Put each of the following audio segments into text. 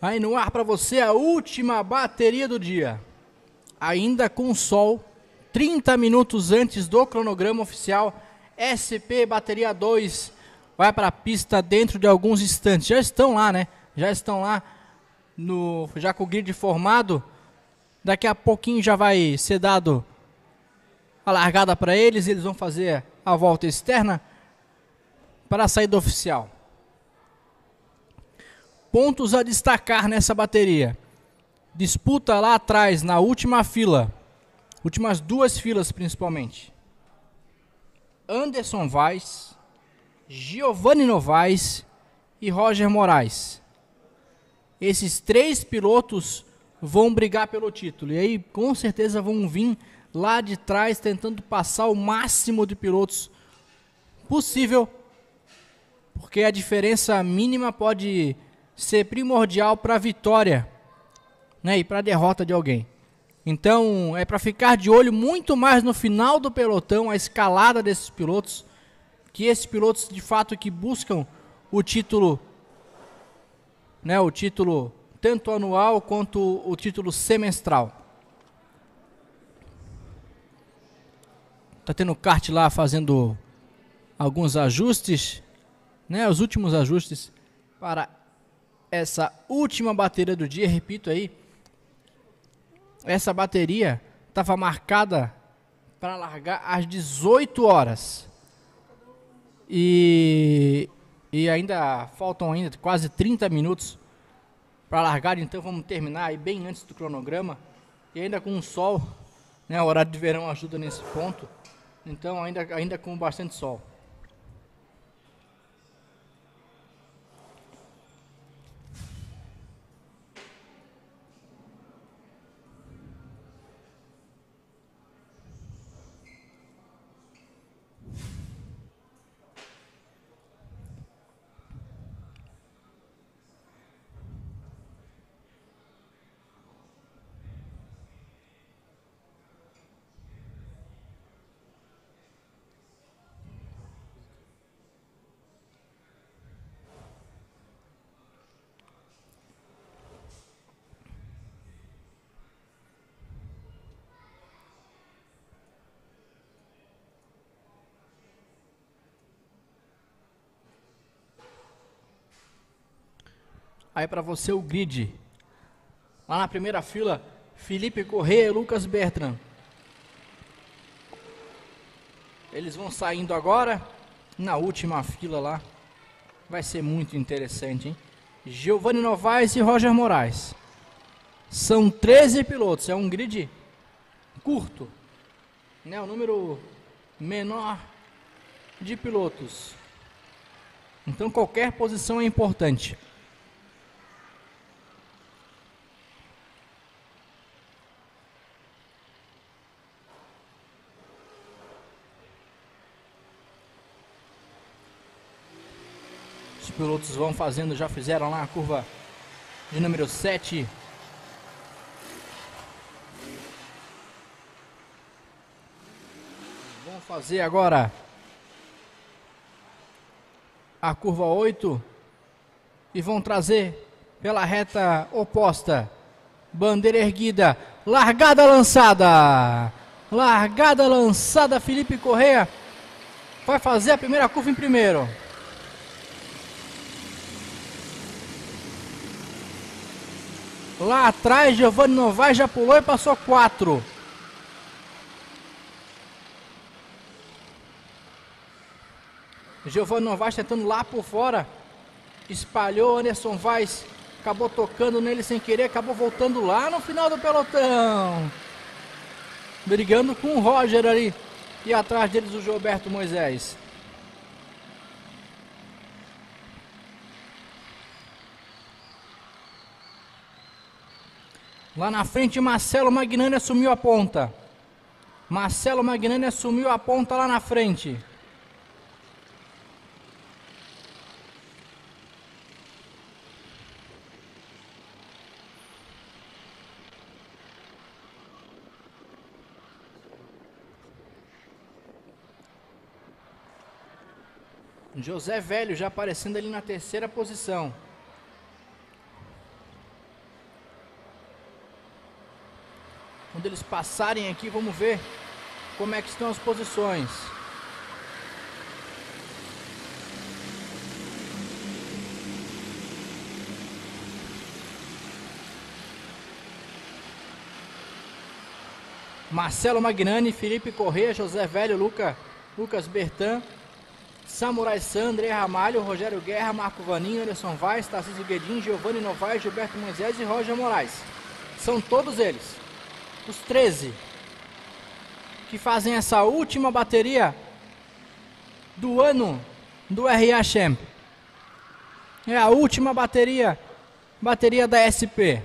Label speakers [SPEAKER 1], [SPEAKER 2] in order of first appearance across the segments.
[SPEAKER 1] Aí no ar para você a última bateria do dia. Ainda com sol, 30 minutos antes do cronograma oficial, SP Bateria 2 vai para a pista dentro de alguns instantes. Já estão lá, né? Já estão lá, já com o grid formado. Daqui a pouquinho já vai ser dado a largada para eles. Eles vão fazer a volta externa para a saída oficial. Pontos a destacar nessa bateria. Disputa lá atrás, na última fila. Últimas duas filas, principalmente. Anderson Vaz, Giovanni Novaes e Roger Moraes. Esses três pilotos vão brigar pelo título. E aí, com certeza, vão vir lá de trás, tentando passar o máximo de pilotos possível. Porque a diferença mínima pode ser primordial para a vitória, né, e para a derrota de alguém. Então é para ficar de olho muito mais no final do pelotão, a escalada desses pilotos, que esses pilotos de fato que buscam o título, né, o título tanto anual quanto o título semestral. Tá tendo o kart lá fazendo alguns ajustes, né, os últimos ajustes para essa última bateria do dia. Repito aí, essa bateria estava marcada para largar às 18 horas. E ainda faltam quase 30 minutos para largar, então vamos terminar aí bem antes do cronograma. E ainda com o sol, né, o horário de verão ajuda nesse ponto. Então ainda com bastante sol. Aí para você o grid. Lá na primeira fila, Felipe Corrêa e Lucas Bertrand. Eles vão saindo agora. Na última fila lá. Vai ser muito interessante, hein? Giovanni Novaes e Roger Moraes. São 13 pilotos. É um grid curto, né? O número menor de pilotos. Então qualquer posição é importante. Os pilotos vão fazendo, já fizeram lá a curva de número 7. Vão fazer agora a curva 8 e vão trazer pela reta oposta. Bandeira erguida, largada lançada. Largada lançada, Felipe Corrêa vai fazer a primeira curva em primeiro. Lá atrás, Giovanni Novaes já pulou e passou 4. Giovanni Novaes tentando lá por fora. Espalhou, Anderson Vaz acabou tocando nele sem querer, acabou voltando lá no final do pelotão. Brigando com o Roger ali. E atrás deles o Gilberto Moisés. Lá na frente, Marcelo Magnani assumiu a ponta. Marcelo Magnani assumiu a ponta lá na frente. José Velho já aparecendo ali na terceira posição. Quando eles passarem aqui, vamos ver como é que estão as posições. Marcelo Magnani, Felipe Corrêa, José Velho, Lucas Bertan, Samurai Sam, André Ramalho, Rogério Guerra, Marco Vaninho, Anderson Vaz, Tarcísio Guedin, Giovanni Novaes, Gilberto Moisés e Roger Moraes. São todos eles, os 13, que fazem essa última bateria do ano do RA Champ. É a última bateria da SP.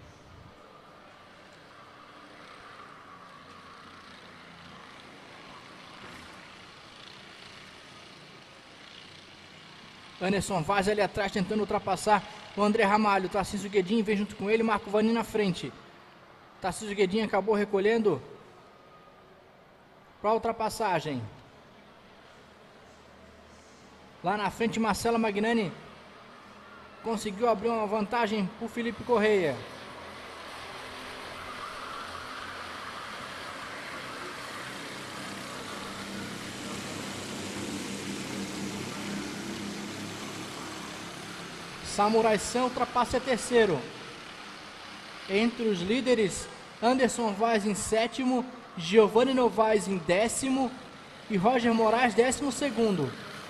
[SPEAKER 1] Anderson Vaz ali atrás tentando ultrapassar o André Ramalho. Tarcísio Guedin vem junto com ele, Marco Vanin na frente. Tarcísio Guedin acabou recolhendo para a ultrapassagem. Lá na frente, Marcelo Magnani conseguiu abrir uma vantagem para o Felipe Corrêa. Samurai Sam ultrapassa terceiro. Entre os líderes, Anderson Vaz em sétimo, Giovanni Novaes em décimo e Roger Moraes 12º.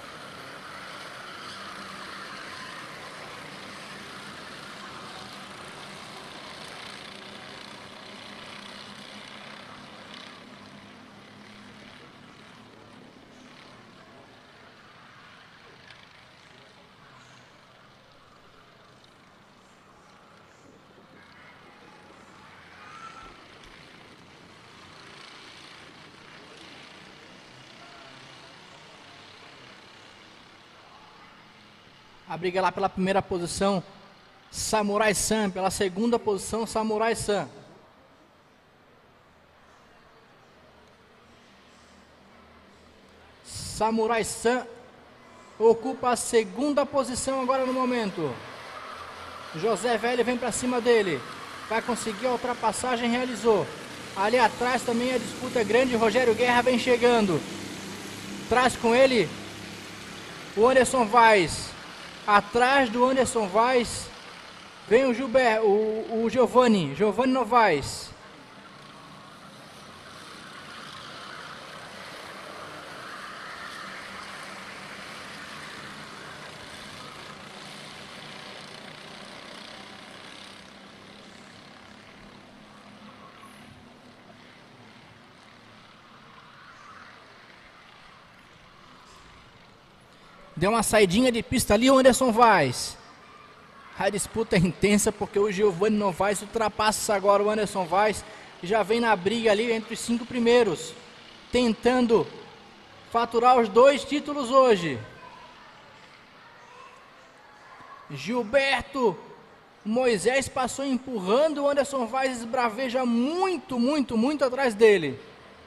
[SPEAKER 1] A briga lá pela primeira posição, Samurai Sam. Pela segunda posição, Samurai Sam. Samurai Sam ocupa a segunda posição agora no momento. José Velho vem para cima dele. Vai conseguir a ultrapassagem, realizou. Ali atrás também a disputa é grande. Rogério Guerra vem chegando. Traz com ele o Anderson Vaz. Atrás do Anderson Vaz vem o Giovanni Novaes. Deu uma saidinha de pista ali o Anderson Vaz. A disputa é intensa porque o Giovanni Novaes ultrapassa agora o Anderson Vaz. E já vem na briga ali entre os 5 primeiros. Tentando faturar os 2 títulos hoje. Gilberto Moisés passou empurrando o Anderson Vaz. Esbraveja muito atrás dele.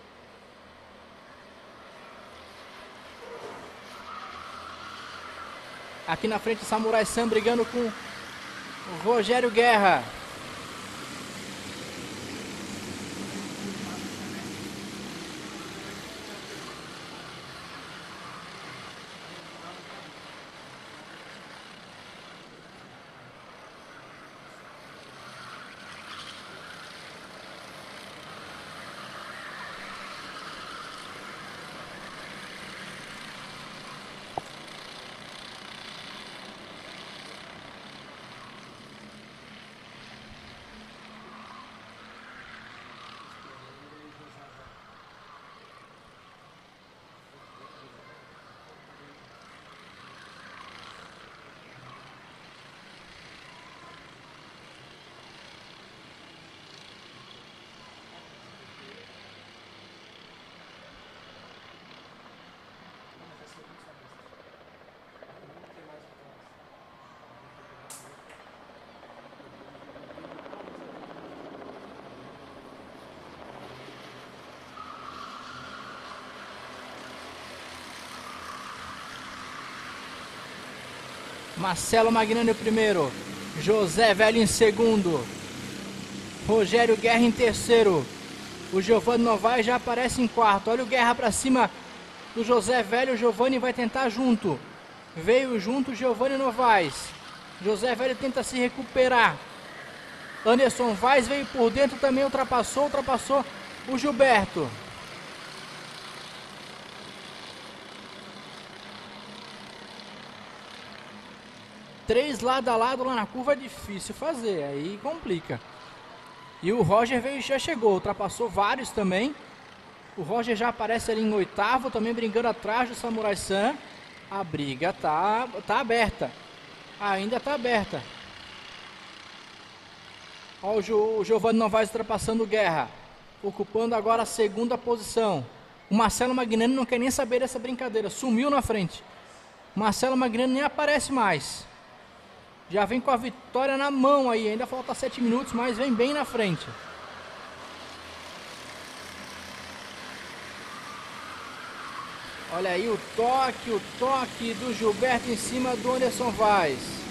[SPEAKER 1] Aqui na frente, Samurai Sam brigando com o Rogério Guerra. Marcelo Magnani primeiro, José Velho em segundo, Rogério Guerra em terceiro, O Giovanni Novaes já aparece em quarto. Olha o Guerra para cima do José Velho. O Giovanni vai tentar junto. Veio junto o Giovanni Novaes. José Velho tenta se recuperar. Anderson Vaz veio por dentro também, ultrapassou o Gilberto. Três lado a lado lá na curva é difícil fazer, aí complica. E o Roger veio, já chegou, ultrapassou vários também. O Roger já aparece ali em oitavo, também brincando atrás do Samurai Sam. A briga tá aberta. Ainda tá aberta. Olha o Giovanni Novaes ultrapassando o Guerra. Ocupando agora a segunda posição. O Marcelo Magnani não quer nem saber dessa brincadeira. Sumiu na frente. Marcelo Magnani nem aparece mais. Já vem com a vitória na mão aí. Ainda falta 7 minutos, mas vem bem na frente. Olha aí o toque do Gilberto em cima do Anderson Vaz.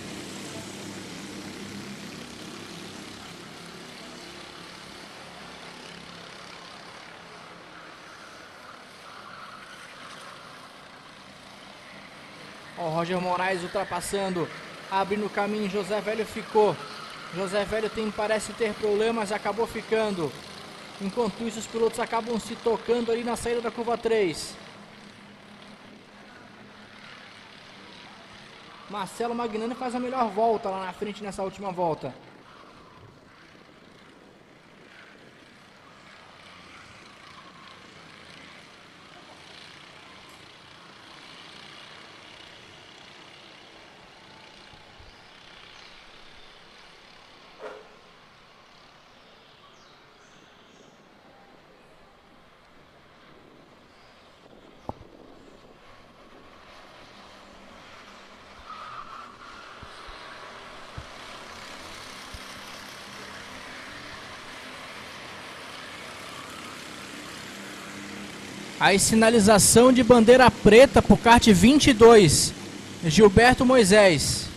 [SPEAKER 1] O Roger Moraes ultrapassando, abrindo o caminho. José Velho ficou. José Velho parece ter problemas, acabou ficando. Enquanto isso, os pilotos acabam se tocando ali na saída da curva 3. Marcelo Magnani faz a melhor volta lá na frente nessa última volta. Aí sinalização de bandeira preta para o kart 22, Gilberto Moisés.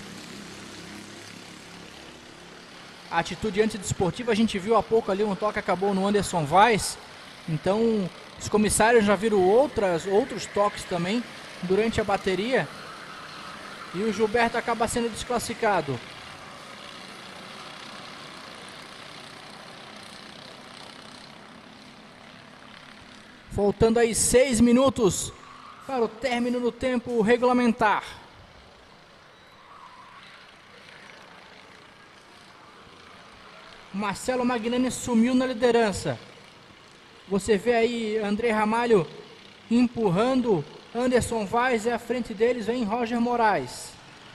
[SPEAKER 1] A atitude antidesportiva, a gente viu há pouco ali um toque, acabou no Anderson Vaz. Então os comissários já viram outros toques também durante a bateria. E o Gilberto acaba sendo desclassificado. Faltando aí 6 minutos para o término do tempo regulamentar. Marcelo Magnani sumiu na liderança. Você vê aí André Ramalho empurrando Anderson Vaz, e à frente deles vem Roger Moraes.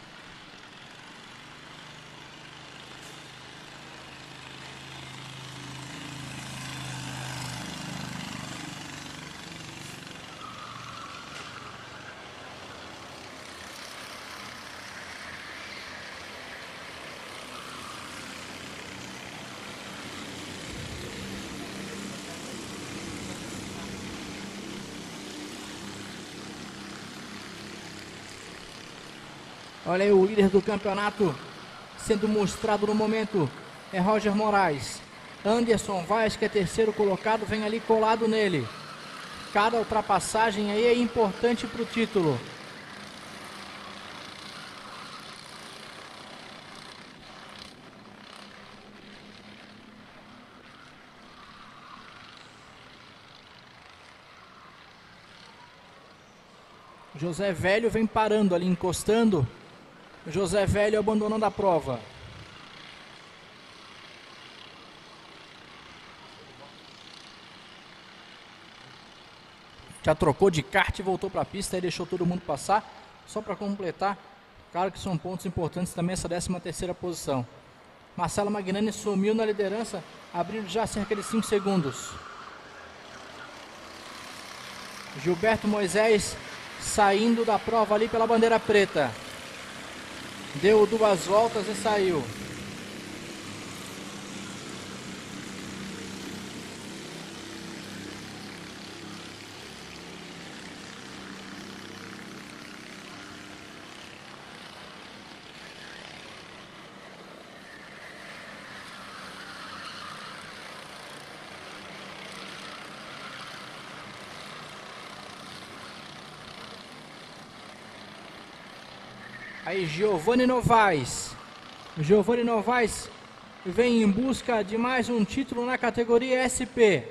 [SPEAKER 1] Olha aí o líder do campeonato sendo mostrado no momento. É Roger Moraes. Anderson Vaz, que é terceiro colocado, vem ali colado nele. Cada ultrapassagem aí é importante para o título. José Velho vem parando ali, encostando. José Velho abandonando a prova. Já trocou de kart e voltou para a pista e deixou todo mundo passar. Só para completar, claro que são pontos importantes também essa 13ª posição. Marcelo Magnani sumiu na liderança, abrindo já cerca de 5 segundos. Gilberto Moisés saindo da prova ali pela bandeira preta. Deu 2 voltas e saiu. Aí Giovanni Novaes. Giovanni Novaes vem em busca de mais um título na categoria SP.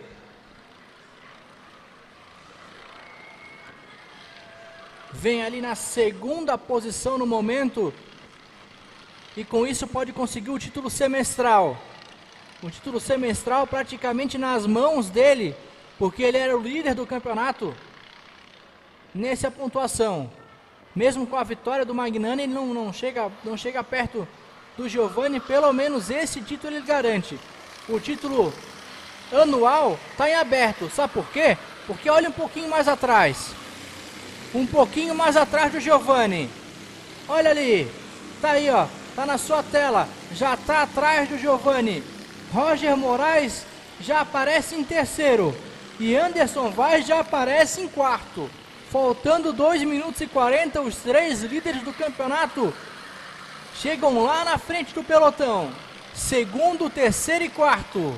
[SPEAKER 1] Vem ali na segunda posição no momento. E com isso pode conseguir o título semestral. O título semestral praticamente nas mãos dele, porque ele era o líder do campeonato nessa pontuação. Mesmo com a vitória do Magnani, ele não chega perto do Giovanni. Pelo menos esse título ele garante. O título anual está em aberto. Sabe por quê? Porque olha um pouquinho mais atrás. Um pouquinho mais atrás do Giovanni. Olha ali. Tá aí, ó. Tá na sua tela. Já tá atrás do Giovanni. Roger Moraes já aparece em terceiro. E Anderson Vaz já aparece em quarto. Faltando 2 minutos e 40, os 3 líderes do campeonato chegam lá na frente do pelotão. Segundo, terceiro e quarto.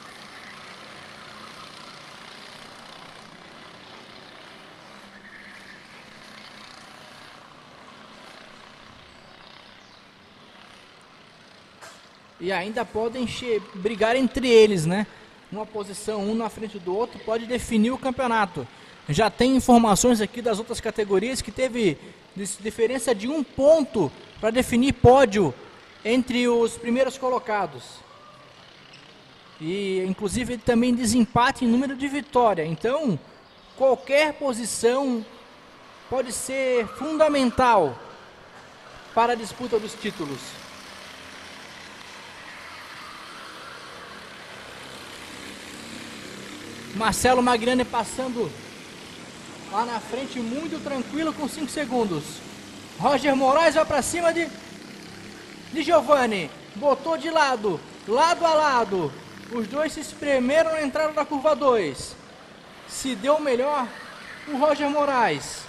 [SPEAKER 1] E ainda podem brigar entre eles, né? Uma posição, um na frente do outro, pode definir o campeonato. Já tem informações aqui das outras categorias que teve diferença de 1 ponto para definir pódio entre os primeiros colocados. E inclusive também desempate em número de vitória. Então, qualquer posição pode ser fundamental para a disputa dos títulos. Marcelo Magnani passando lá na frente, muito tranquilo, com 5 segundos. Roger Moraes vai para cima de Giovanni. Botou de lado a lado. Os dois se espremeram na entrada da curva 2. Se deu melhor o Roger Moraes.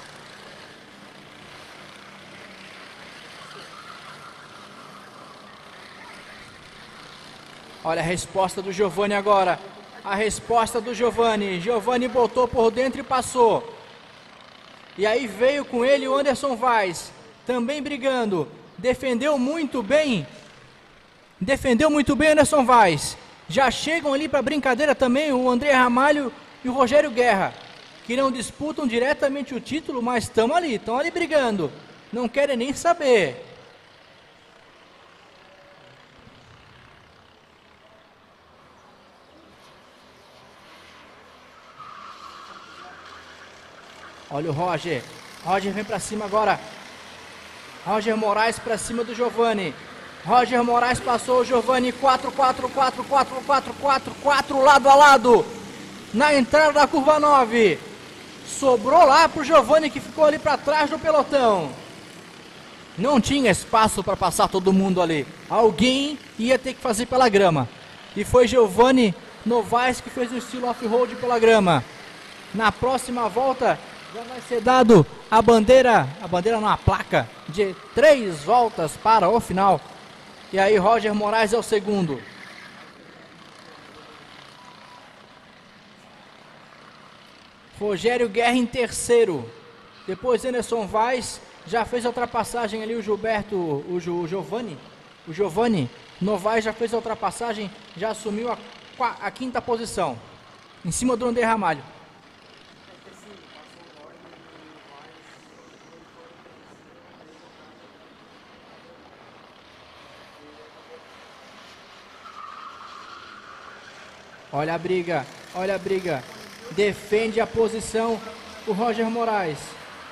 [SPEAKER 1] Olha a resposta do Giovanni agora. A resposta do Giovanni. Giovanni botou por dentro e passou. E aí veio com ele o Anderson Vaz, também brigando. Defendeu muito bem Anderson Vaz. Já chegam ali para brincadeira também o André Ramalho e o Rogério Guerra, que não disputam diretamente o título, mas estão ali brigando. Não querem nem saber. Olha o Roger. Roger vem para cima agora. Roger Moraes para cima do Giovanni. Roger Moraes passou o Giovanni. 4, lado a lado. Na entrada da curva 9. Sobrou lá pro Giovanni, que ficou ali para trás do pelotão. Não tinha espaço para passar todo mundo ali. Alguém ia ter que fazer pela grama. E foi Giovanni Novaes que fez o estilo off-road pela grama. Na próxima volta já vai ser dado a bandeira não, a placa de 3 voltas para o final. E aí Roger Moraes é o segundo. Rogério Guerra em terceiro. Depois Anderson Vaz já fez a ultrapassagem ali, o Giovanni Novaes já fez a ultrapassagem, já assumiu a quinta posição, em cima do André Ramalho. Olha a briga. Defende a posição o Roger Moraes.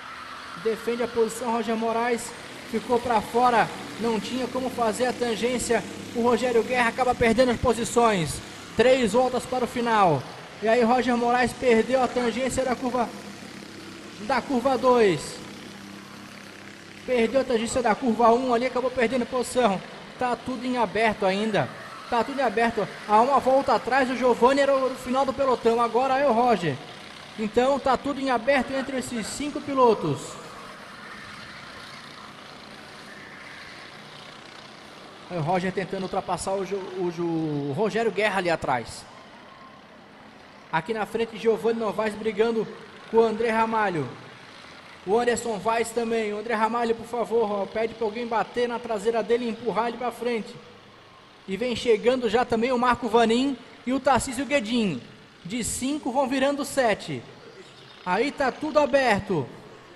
[SPEAKER 1] Ficou para fora, não tinha como fazer a tangência. O Rogério Guerra acaba perdendo as posições. 3 voltas para o final. E aí Roger Moraes perdeu a tangência da curva 2. Perdeu a tangência da curva 1 ali, acabou perdendo posição. Tá tudo em aberto ainda. Há uma volta atrás, o Giovanni era o final do pelotão, agora é o Roger. Então tá tudo em aberto entre esses 5 pilotos. Aí o Roger tentando ultrapassar o Rogério Guerra ali atrás. Aqui na frente, Giovanni Novaes brigando com o André Ramalho. O Anderson Vaz também. O André Ramalho, por favor, ó, pede para alguém bater na traseira dele e empurrar ele para frente. E vem chegando já também o Marco Vanin e o Tarcísio Guedin. De 5 vão virando 7. Aí tá tudo aberto.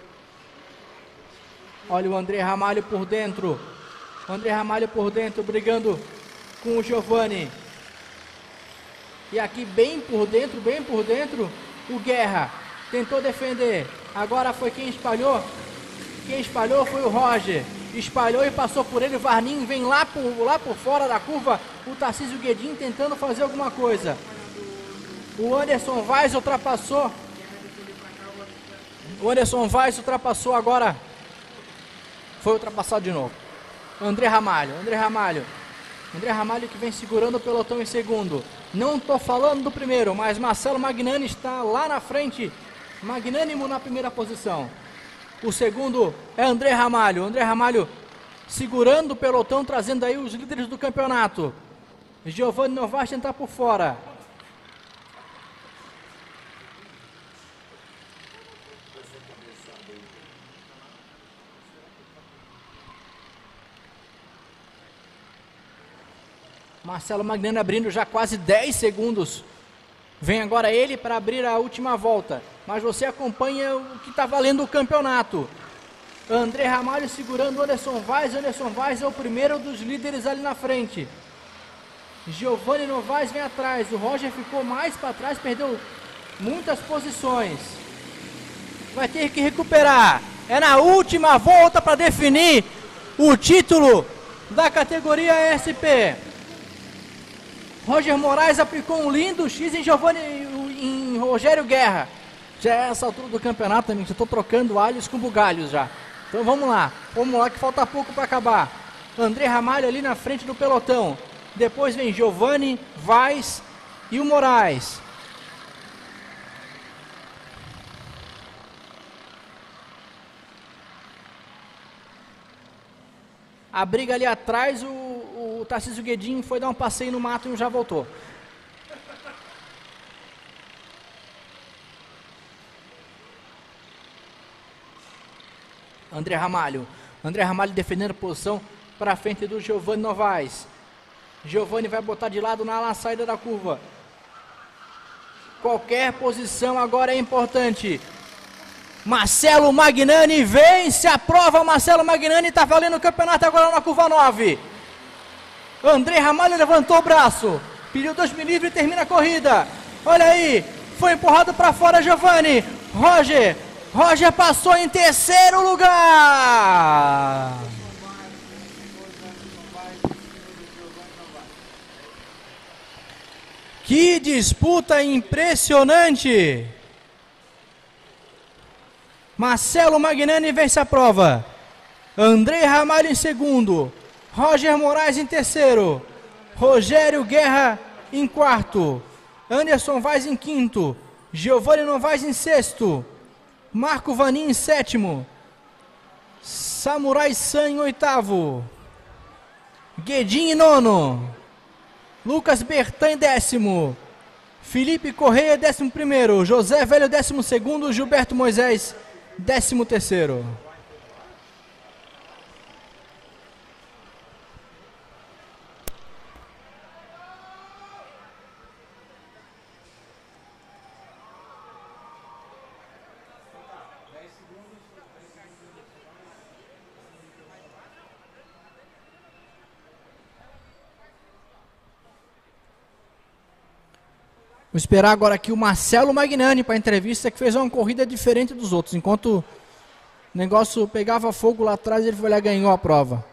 [SPEAKER 1] Olha o André Ramalho por dentro. O André Ramalho por dentro, brigando com o Giovani. E aqui bem por dentro, o Guerra. Tentou defender. Agora foi quem espalhou. Quem espalhou foi o Roger. Espalhou e passou por ele. O Varnin vem lá por fora da curva. O Tarcísio Guedin tentando fazer alguma coisa. O Anderson Vaz ultrapassou. O Anderson Vaz ultrapassou agora. Foi ultrapassado de novo. André Ramalho que vem segurando o pelotão em segundo. Não estou falando do primeiro, mas Marcelo Magnani está lá na frente. Magnânimo na primeira posição. O segundo é André Ramalho. André Ramalho segurando o pelotão, trazendo aí os líderes do campeonato. Giovani Novaes tentar por fora. Marcelo Magnani abrindo já quase 10 segundos. Vem agora ele para abrir a última volta. Mas você acompanha o que está valendo o campeonato. André Ramalho segurando o Anderson Vaz. Anderson Vaz é o primeiro dos líderes ali na frente. Giovani Novaes vem atrás. O Roger ficou mais para trás, perdeu muitas posições. Vai ter que recuperar. É na última volta para definir o título da categoria SP. Roger Moraes aplicou um lindo X em Rogério Guerra. Já é essa altura do campeonato, amigo. Eu estou trocando alhos com bugalhos já. Então vamos lá que falta pouco para acabar. André Ramalho ali na frente do pelotão. Depois vem Giovani, Vaz e o Moraes. A briga ali atrás, o Tarcísio Guedin foi dar um passeio no mato e já voltou. André Ramalho defendendo a posição para frente do Giovani Novaes. Giovani vai botar de lado na saída da curva. Qualquer posição agora é importante. Marcelo Magnani vence a prova. Marcelo Magnani está valendo o campeonato agora na curva 9. André Ramalho levantou o braço, pediu 2 mil livre e termina a corrida. Olha aí, foi empurrado para fora Giovani. Roger passou em terceiro lugar. Que disputa impressionante. Marcelo Magnani vence a prova. André Ramalho em segundo. Roger Moraes em terceiro. Rogério Guerra em quarto. Anderson Vaz em quinto. Giovani Novaes em sexto. Marco Vanin em sétimo. Samurai San em oitavo. Guedin em nono. Lucas Bertan em décimo. Felipe Correia 11º. José Velho 12º. Gilberto Moisés 13º. Vou esperar agora aqui o Marcelo Magnani para a entrevista, que fez uma corrida diferente dos outros. Enquanto o negócio pegava fogo lá atrás, ele foi lá e ganhou a prova.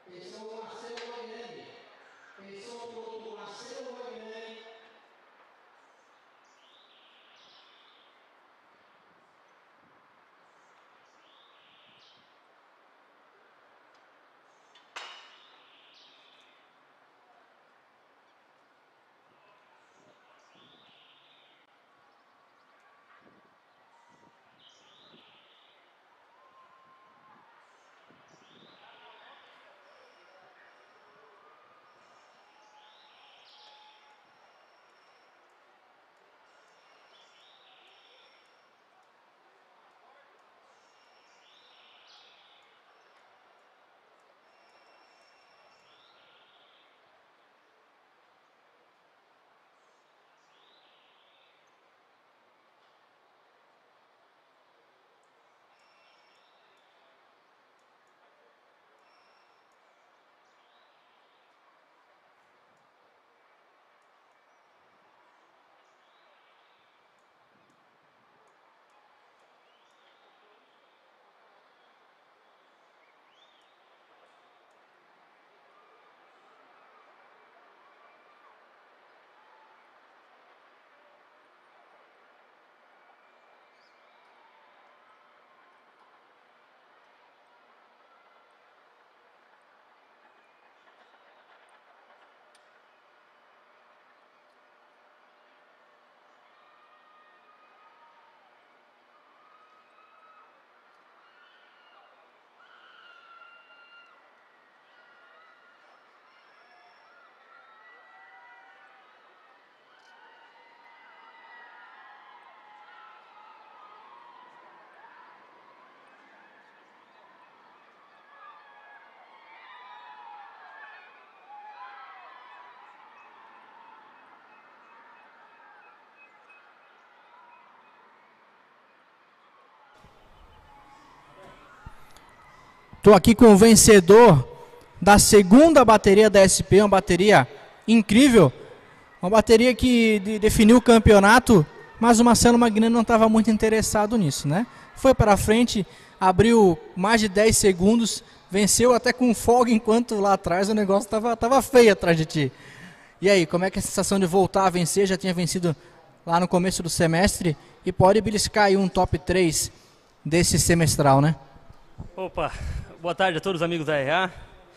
[SPEAKER 1] Estou aqui com o vencedor da segunda bateria da SP, uma bateria incrível, uma bateria que definiu o campeonato, mas o Marcelo Magnani não estava muito interessado nisso, né? Foi para frente, abriu mais de 10 segundos, venceu até com folga, enquanto lá atrás o negócio estava feio atrás de ti. E aí, como é que é a sensação de voltar a vencer? Já tinha vencido lá no começo do semestre e pode beliscar aí um top 3 desse semestral, né?
[SPEAKER 2] Opa, boa tarde a todos os amigos da RH.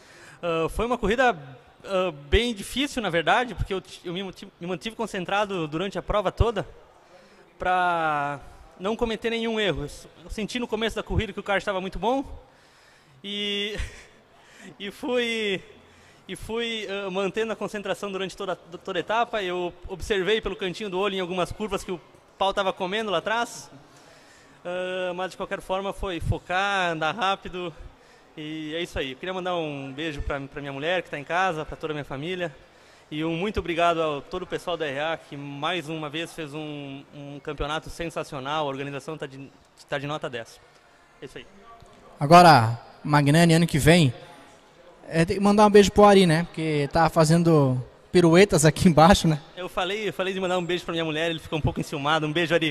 [SPEAKER 2] Foi uma corrida bem difícil, na verdade, porque eu me mantive concentrado durante a prova toda para não cometer nenhum erro. Eu senti no começo da corrida que o carro estava muito bom e fui mantendo a concentração durante toda a etapa. Eu observei pelo cantinho do olho em algumas curvas que o pau estava comendo lá atrás. Mas de qualquer forma foi focar, andar rápido e é isso aí. Eu queria mandar um beijo para minha mulher que está em casa, para toda a minha família e um muito obrigado a todo o pessoal da RH que mais uma vez fez um campeonato sensacional. A organização está de nota 10. É isso aí. Agora,
[SPEAKER 1] Magnani, ano que vem, tem que mandar um beijo pro Ari, né? Porque tá fazendo piruetas aqui embaixo, né?
[SPEAKER 2] Eu falei de mandar um beijo para minha mulher, ele ficou um pouco enciumado. Um beijo, Ari.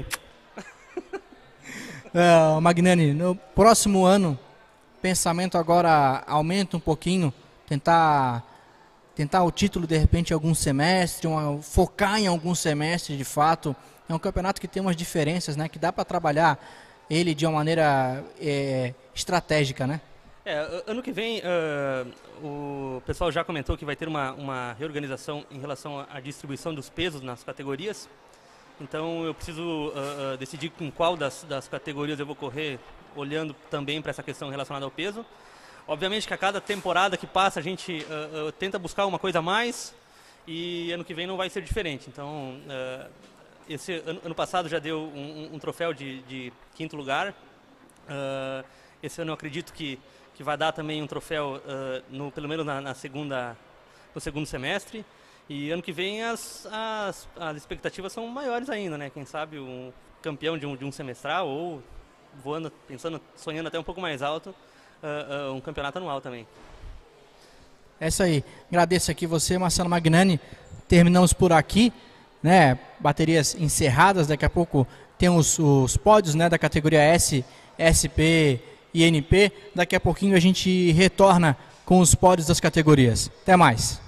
[SPEAKER 1] Magnani, no próximo ano, pensamento agora aumenta um pouquinho, tentar o título de repente em algum semestre, focar em algum semestre de fato. É um campeonato que tem umas diferenças, né? Que dá para trabalhar ele de uma maneira estratégica, né?
[SPEAKER 2] Ano que vem o pessoal já comentou que vai ter uma reorganização em relação à distribuição dos pesos nas categorias. Então eu preciso decidir com qual das categorias eu vou correr, olhando também para essa questão relacionada ao peso. Obviamente que a cada temporada que passa a gente tenta buscar uma coisa a mais e ano que vem não vai ser diferente. Então esse ano passado já deu um troféu de 5º lugar. Esse ano eu acredito que vai dar também um troféu pelo menos no segundo semestre. E ano que vem as expectativas são maiores ainda, né? Quem sabe um campeão de um semestral ou voando, sonhando até um pouco mais alto, um campeonato anual também.
[SPEAKER 1] É isso aí. Agradeço aqui você, Marcelo Magnani. Terminamos por aqui, né? Baterias encerradas. Daqui a pouco tem os pódios, né? Da categoria S, SP e NP. Daqui a pouquinho a gente retorna com os pódios das categorias. Até mais.